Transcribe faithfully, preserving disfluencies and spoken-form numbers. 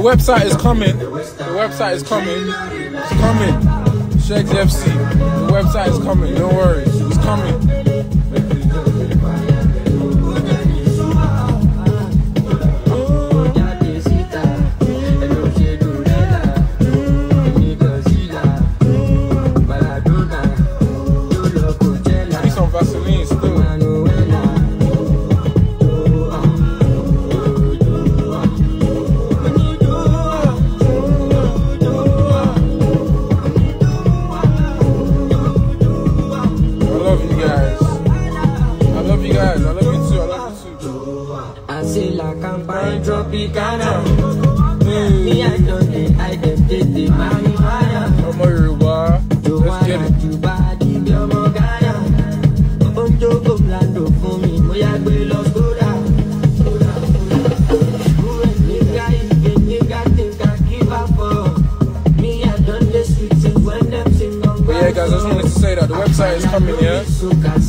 website is coming. The website is coming. It's coming. Sheggz F C. The website is coming. Don't worry. It's coming. Tropicana. Me, I don't think I can get the marijuana. I'm a Yoruba. Let's get it. But yeah, guys, I just wanted to say that the website is coming, yeah?